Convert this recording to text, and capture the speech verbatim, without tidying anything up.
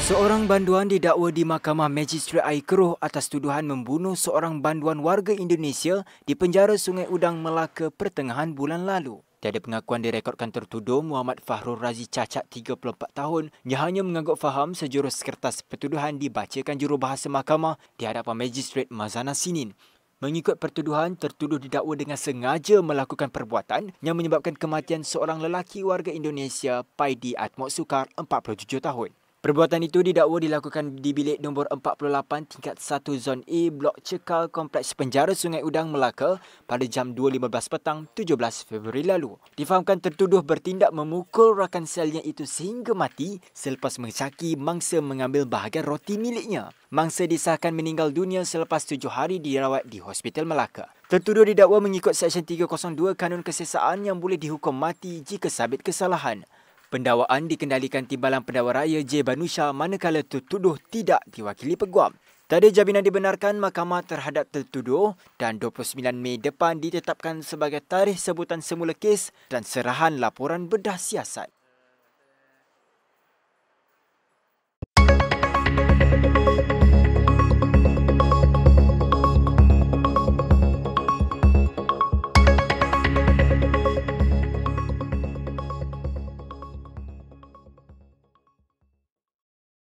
Seorang banduan didakwa di Mahkamah Magistrate Air Keroh atas tuduhan membunuh seorang banduan warga Indonesia di penjara Sungai Udang, Melaka pertengahan bulan lalu. Tiada pengakuan direkodkan tertuduh Muhammad Fahrul Razi Cacat, tiga puluh empat tahun, yang hanya mengangguk faham sejurus kertas pertuduhan dibacakan jurubahasa mahkamah di hadapan Magistrate Mazana Sinin. Mengikut pertuduhan, tertuduh didakwa dengan sengaja melakukan perbuatan yang menyebabkan kematian seorang lelaki warga Indonesia, Paidi Atmok Sukar, empat puluh tujuh tahun. Perbuatan itu didakwa dilakukan di bilik nombor empat puluh lapan tingkat satu Zon A Blok Cekal Kompleks Penjara Sungai Udang, Melaka pada jam dua lima belas petang tujuh belas Februari lalu. Difahamkan tertuduh bertindak memukul rakan selnya itu sehingga mati selepas mengecaki mangsa mengambil bahagian roti miliknya. Mangsa disahkan meninggal dunia selepas tujuh hari dirawat di Hospital Melaka. Tertuduh didakwa mengikut Seksyen tiga kosong dua Kanun Kesesaan yang boleh dihukum mati jika sabit kesalahan. Pendakwaan dikendalikan Timbalan Pendakwa Raya J. Banusha manakala tertuduh tidak diwakili peguam. Tiada jaminan dibenarkan mahkamah terhadap tertuduh dan dua puluh sembilan Mei depan ditetapkan sebagai tarikh sebutan semula kes dan serahan laporan bedah siasat.